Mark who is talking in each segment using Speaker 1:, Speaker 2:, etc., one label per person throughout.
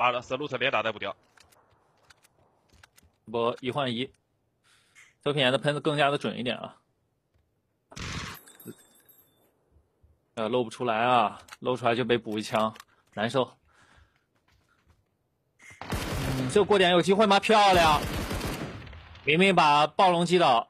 Speaker 1: 把死路特连打带不掉。
Speaker 2: 不1换1，这片的喷子更加的准一点啊。露不出来啊，露出来就被补一枪，难受。这个过点有机会吗？漂亮！明明把暴龙击倒。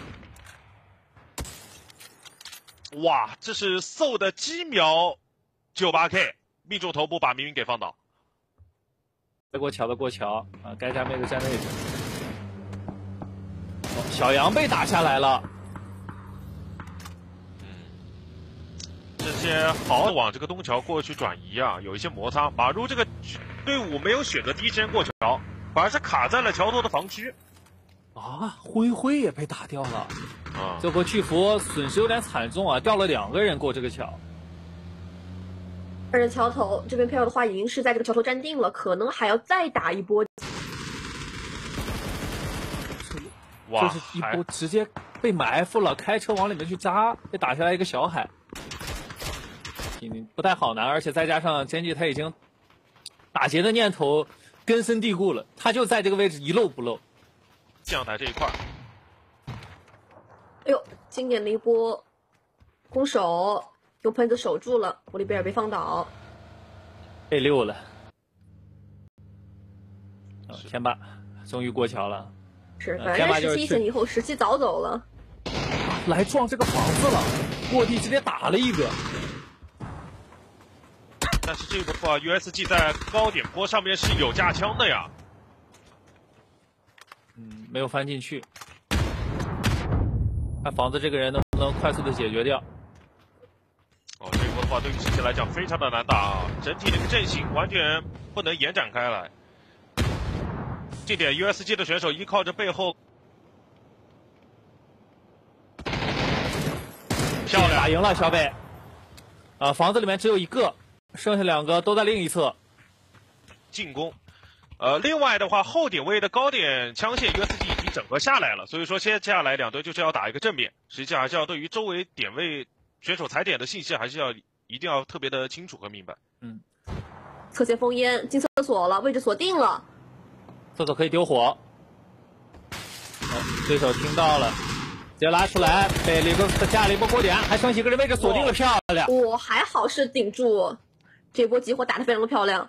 Speaker 1: 哇，这是搜的机瞄98K， 命中头部把明明给放倒。
Speaker 2: 过桥的过桥啊，该站位的站位置。小杨被打下来了。
Speaker 1: 这些好往这个东桥过去转移啊，有一些摩擦。马如这个队伍没有选择第一时间过桥，反而是卡在了桥头的防区。
Speaker 2: 啊，灰也被打掉了。
Speaker 1: 啊，
Speaker 2: 这波巨幅损失有点惨重啊，掉了2个人过这个桥。
Speaker 3: 而且桥头这边票的话，已经是在这个桥头站定了，可能还要再打一波。
Speaker 2: 哇，这是一波直接被埋伏了，开车往里面去扎，被打下来一个小海，不太好拿。而且再加上坚记他已经打劫的念头根深蒂固了，他就在这个位置一漏不漏。
Speaker 1: 将台这一块，
Speaker 3: 哎呦，经典的一波攻守，用喷子守住了，博利贝尔被放倒，
Speaker 2: 被6了。天霸终于过桥了。
Speaker 3: 是，反正17前以后，17早走了，
Speaker 2: 来撞这个房子了，过地直接打了一个。
Speaker 1: 但是这个的话 ，USG 在高点坡上面是有架枪的呀。
Speaker 2: 没有翻进去。看房子这个人能不能快速的解决掉。
Speaker 1: 哦，这一波的话，对于17来讲非常的难打啊，整体的一个阵型完全不能延展开来。这点 USG 的选手依靠着背后，漂亮，
Speaker 2: 打赢了小北。房子里面只有1个，剩下2个都在另一侧
Speaker 1: 进攻。另外的话，后点位的高点枪线 USG 已经整合下来了，所以说接下来2队就是要打一个正面，实际上还是要对于周围点位选手踩点的信息还是一定要特别的清楚和明白。
Speaker 3: 侧线封烟，进厕所了，位置锁定了。
Speaker 2: 厕所可以丢火。对手听到了，直接拉出来，被里克斯下了一波过点，还剩几个人位置锁定了，漂亮。
Speaker 3: 还好是顶住，这波集火打得非常的漂亮。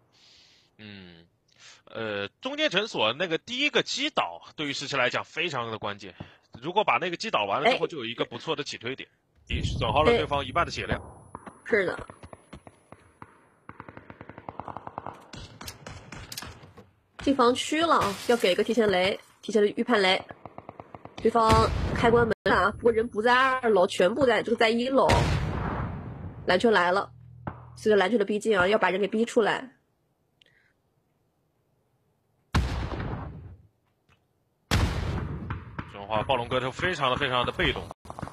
Speaker 1: 中间诊所那个第一个击倒对于17来讲非常的关键，如果把那个击倒完了之后，就有一个不错的起推点，也损耗了对方1半的血量。
Speaker 3: 是的。进防区了，要给一个提前雷，提前的预判雷。对方开关门啊，不过人不在2楼，全部在在1楼。蓝圈来了，随着蓝圈的逼近啊，要把人给逼出来。
Speaker 1: 这种话，暴龙哥就非常的被动。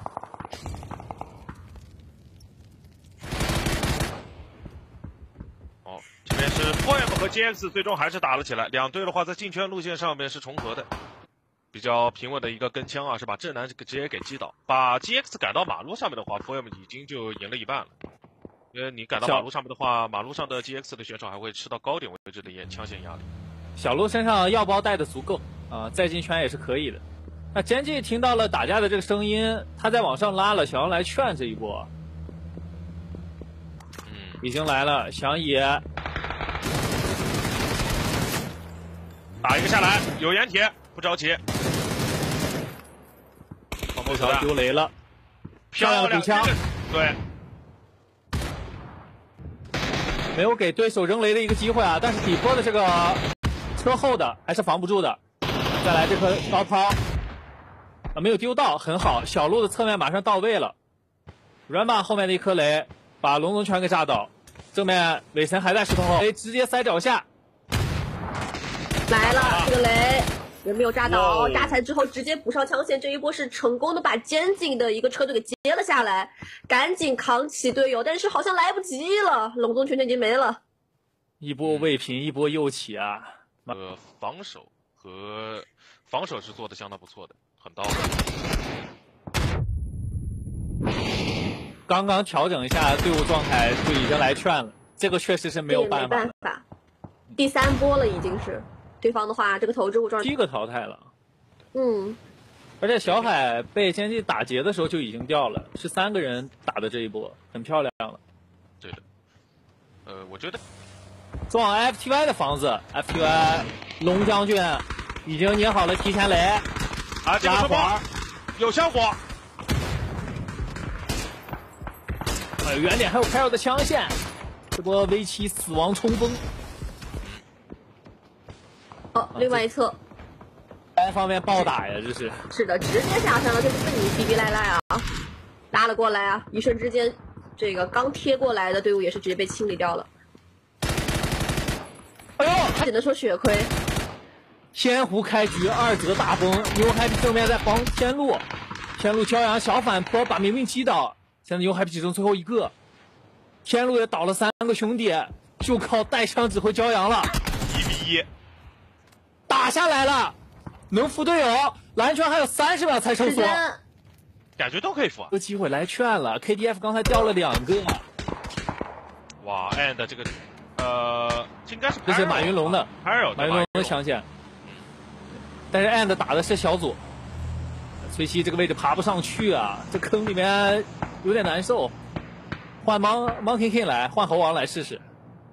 Speaker 1: 这边是 Poem 和 GX 最终还是打了起来，2队的话在进圈路线上面是重合的，比较平稳的一个跟枪啊，是把正南直接给击倒，把 GX 赶到马路上面的话 ，Poem 已经就赢了1半了。因为你赶到马路上面的话，马路上的 GX 的选手还会吃到高点位置的枪线压力。
Speaker 2: 小鹿身上药包带的足够啊，再进圈也是可以的。那坚记听到了打架的这个声音，他在往上拉了，想要来劝这一波。已经来了，想野
Speaker 1: 打一个下来，有掩铁，不着急。
Speaker 2: 后桥丢雷了，漂亮的补枪，
Speaker 1: 对，
Speaker 2: 没有给对手扔雷的一个机会啊！但是底坡的这个车后的还是防不住的。再来这颗高抛啊，没有丢到，很好。小鹿的侧面马上到位了，软把后面的一颗雷把龙龙全给炸倒。正面尾神还在石头后，雷直接塞脚下。
Speaker 3: 来了，这个雷人没有炸倒，炸起来之后直接补上枪线，这一波是成功的把监禁的一个车队给接了下来，赶紧扛起队友，但是好像来不及了，龙宗全已经没了。
Speaker 2: 一波未平，一波又起啊！
Speaker 1: 防守是做的相当不错的，很到位。
Speaker 2: 刚刚调整一下队伍状态就已经来劝了，这个确实是没有办法。
Speaker 3: 第3波了已经是，对方的话这个投掷物状
Speaker 2: 7个淘汰了。
Speaker 3: 嗯，
Speaker 2: 而且小海被先机打劫的时候就已经掉了，是3个人打的这一波，很漂亮了。
Speaker 1: 对的。我觉得
Speaker 2: 撞 FTY 的房子 ，FTY 龙将军已经捏好了提前雷，
Speaker 1: 啊，这个车包有效果。
Speaker 2: 远点还有凯尔的枪线，这波 V7 死亡冲锋。
Speaker 3: 哦，另外一侧。
Speaker 2: 单方面暴打呀，这是。
Speaker 3: 是的，直接下山了，这不是你逼逼赖赖啊，拉了过来啊，一瞬之间，这个刚贴过来的队伍也是直接被清理掉了。
Speaker 2: 哎呦，
Speaker 3: 只能说血亏。
Speaker 2: 天湖开局2则大崩，牛海比正面在帮天路，天路骄阳小反坡把明明击倒，现在牛海比只剩最后一个，天路也倒了3个兄弟，就靠带枪指挥骄阳了。
Speaker 1: 1比1，
Speaker 2: 打下来了。能扶队友，蓝圈还有30秒才收缩，
Speaker 1: 感觉都可以扶啊。
Speaker 2: 有机会来劝了 ，KDF 刚才掉了2个。
Speaker 1: 哇 ，and 这个应该是
Speaker 2: 这是马云龙的，马云龙的枪线。但是 and 打的是小左，崔西这个位置爬不上去啊，这坑里面有点难受。换 Monkey King 来，换猴王来试试。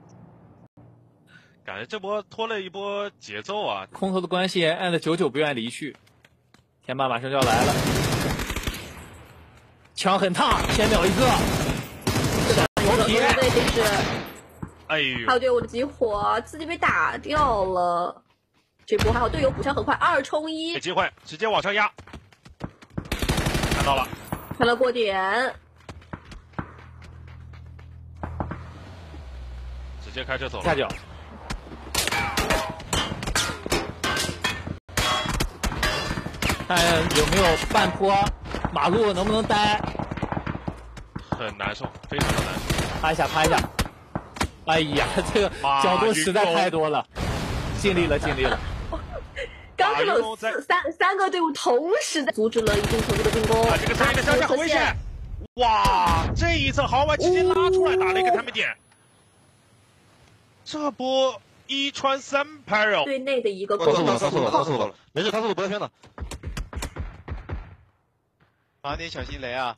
Speaker 1: 感觉这波拖了一波节奏啊！
Speaker 2: 空投的关系 ，and 99不愿意离去，天霸马上就要来了，枪很烫，先秒一个，头皮，
Speaker 1: 哎呦，
Speaker 3: 还有队伍的集火，自己被打掉了，这波还有队友补枪很快，2冲1，
Speaker 1: 给机会直接往上压，看到了，
Speaker 3: 看到过点，
Speaker 1: 直接开车走了，
Speaker 2: 下脚。看有没有半坡马路能不能待，
Speaker 1: 很难受，非常的难受。
Speaker 2: 趴一下，趴一下。哎呀，这个角度实在太多了，尽力了，尽力了。
Speaker 3: 刚刚有三个队伍同时阻止了一定程度的进攻。
Speaker 1: 这个3个枪线很危险。哇，这一侧豪玩直接拉出来打了一个他们点。这波1穿3拍肉。
Speaker 3: 队内的一个
Speaker 4: 他速了，没事，他速度不要偏的。
Speaker 5: 马你小心雷啊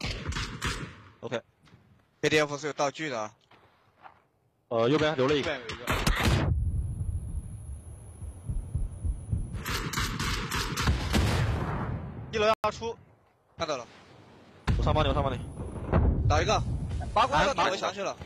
Speaker 4: ！OK，KDF 是有道具的。
Speaker 5: 右边留了一个。1楼要出，
Speaker 4: 看到了。
Speaker 5: 我上帮你，
Speaker 4: 打一个，拔过来，打回墙去了。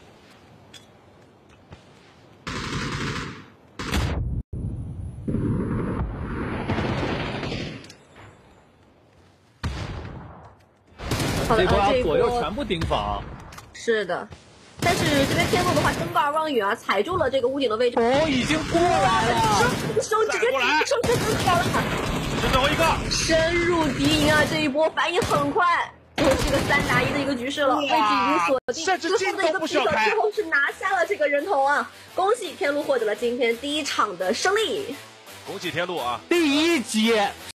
Speaker 3: 好的，
Speaker 2: 这一波左右全部盯防。
Speaker 3: 是的，但是这边天路的话，登高而望远啊，踩住了这个屋顶的位置。
Speaker 2: 哦，已经过来了，
Speaker 3: 手直接顶手就能跑了。
Speaker 1: 是最后一个，
Speaker 3: 深入敌营啊！这一波反应很快，最后是个3打1的一个局势了，位置已经锁定，
Speaker 1: 甚至镜都不需要开，
Speaker 3: 最后是拿下了这个人头啊！恭喜天路获得了今天第1场的胜利，
Speaker 1: 恭喜天路啊！
Speaker 2: 第1击